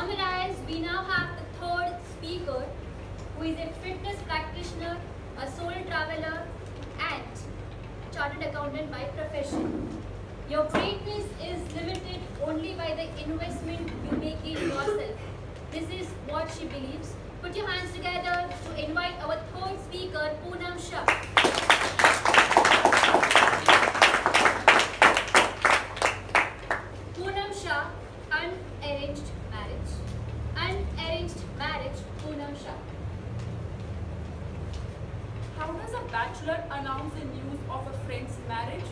summarize, we now have the third speaker, who is a fitness practitioner, a solo traveler, and chartered accountant by profession. Your greatness is limited only by the investment you make in yourself. This is what she believes. Put your hands together to invite our third speaker, Poonam Shah. Poonam Shah, unarranged marriage. Unarranged marriage, Poonam Shah. How does a bachelor announce the news of a friend's marriage?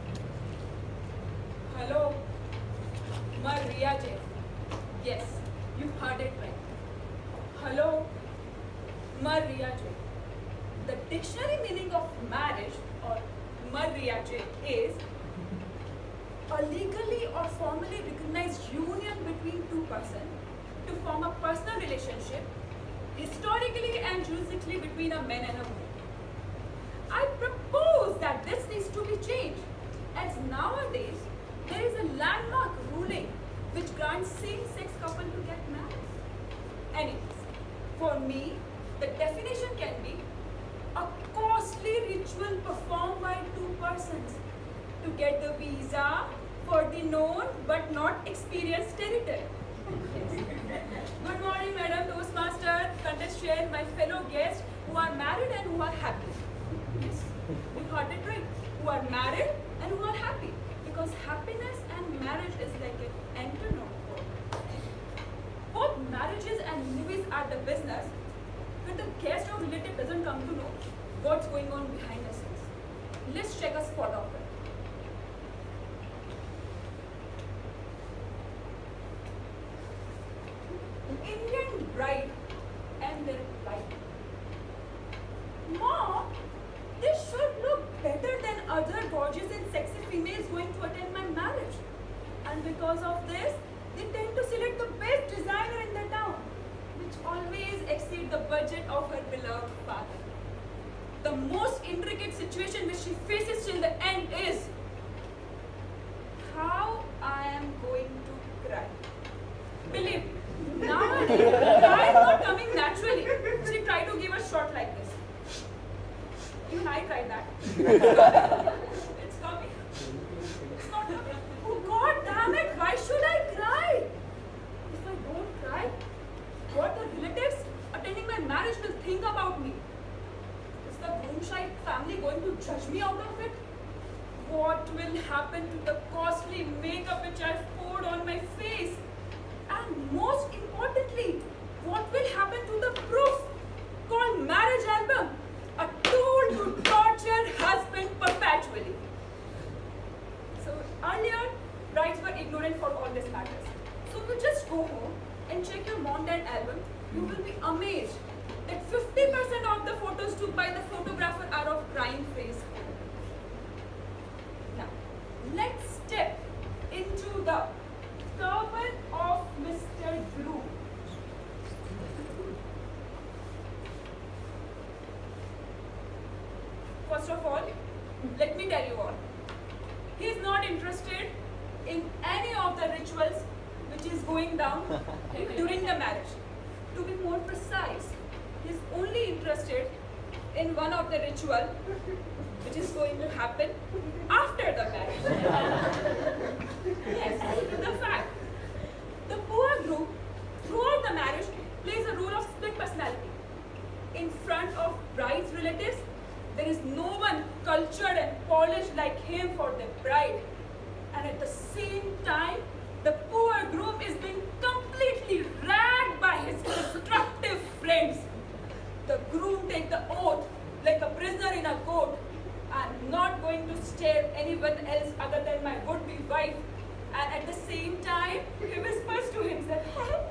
Hello, Maria J. Yes, you heard it right. Hello, Maria J. The dictionary meaning of marriage or Maria J is a legally or formally recognized union between two persons to form a personal relationship, historically and juridically between a man and a woman. I propose that this needs to be changed, as nowadays there is a landmark ruling which grants same-sex couple to get married. Anyways, for me, the definition can be a costly ritual performed by two persons to get the visa for the known but not experienced territory. Good morning, Madam Toastmaster, contest chair, my fellow guests who are married and who are happy. Yes, you heard it right. Who are married and who are happy. Because happiness and marriage is like an antonym. Both marriages and movies are the business, but the guest or relative doesn't come to know what's going on behind the scenes. Let's check a spot of it. Indian bride and their bride. Mom, this should look better than other gorgeous and sexy females going to attend my marriage. And because of this, they tend to select the best designer in the town, which always exceeds the budget of her beloved father. The most intricate situation which she faces till the end is how I am going to cry. Believe me, nowadays, cry is not coming naturally. She tried to give a shot like this. Even I tried that. It's coming. It's not coming. Oh God damn it, why should I cry? If I don't cry, what the relatives attending my marriage will think about me? Is the groom-side family going to judge me out of it? What will happen to the costly makeup which I've poured on my face? And most importantly, what will happen to the proof called marriage album? A tool to torture husband perpetually. So earlier, brides were ignorant for all these matters. So if you just go home and check your Mondan album, you will be amazed that 50% of the photos took by the photographer are of crying face. Now, let's step into the turban of Mr. Groom. First of all, let me tell you all, he is not interested in any of the rituals which is going down during the marriage. To be more precise, he is only interested in one of the ritual which is going to happen after the marriage. Yes, this is the fact. The poor groom, throughout the marriage, plays a role of split personality. In front of bride's relatives, there is no one cultured and polished like him for the bride. And at the same time, the poor groom is being completely ragged by his destructive friends. The groom takes the oath like a prisoner in a court. I'm not going to stare anyone else other than my would-be wife. And at the same time, he whispers to himself,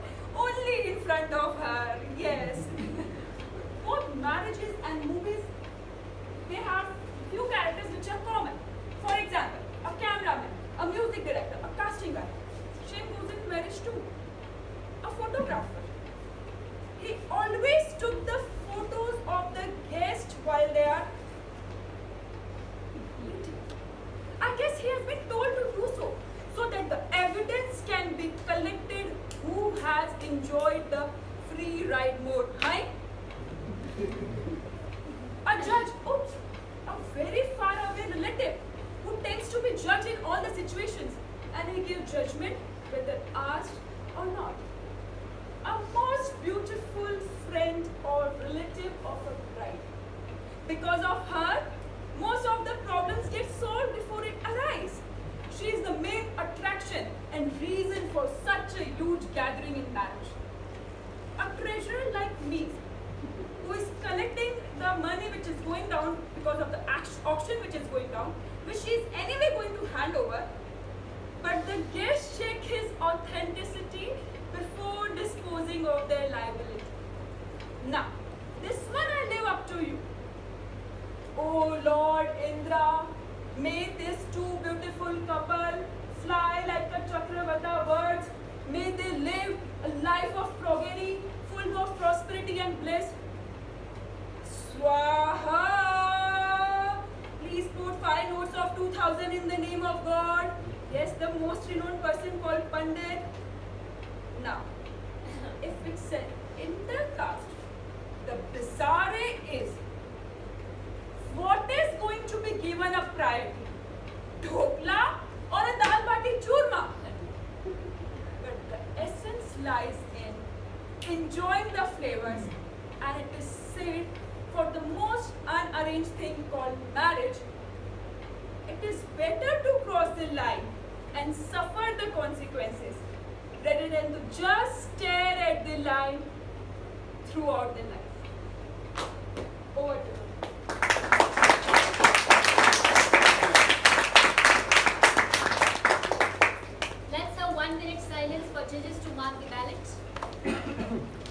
enjoyed the free ride more. Hi? A judge, oops, a very far away relative who tends to be judge in all the situations, and he gives judgment whether asked or not. A most beautiful friend or relative of a bride. Because of her, most of the problems get solved before it arises. She is the main attraction and reason for such a huge gathering in marriage. A treasurer like me, who is collecting the money which is going down because of the auction which is going down, which she is anyway going to hand over, but the guests check his authenticity before disposing of their liability. Now, this one I leave up to you. Oh Lord Indra, may these two beautiful couple fly like a Chakravata birds. May they live a life of progeny, full of prosperity and bliss. Swaha! Please put 5 notes of 2000 in the name of God. Yes, the most renowned person called Pandit. Now, if it's said in the cast, the bizarre is, what is going to be given a priority? Dhokla or a dal bati churma? But the essence lies in enjoying the flavors, and it is said for the most unarranged thing called marriage, it is better to cross the line and suffer the consequences rather than to just stare at the line throughout the life. Over to you. Let's have 1 minute silence for judges to mark the ballot.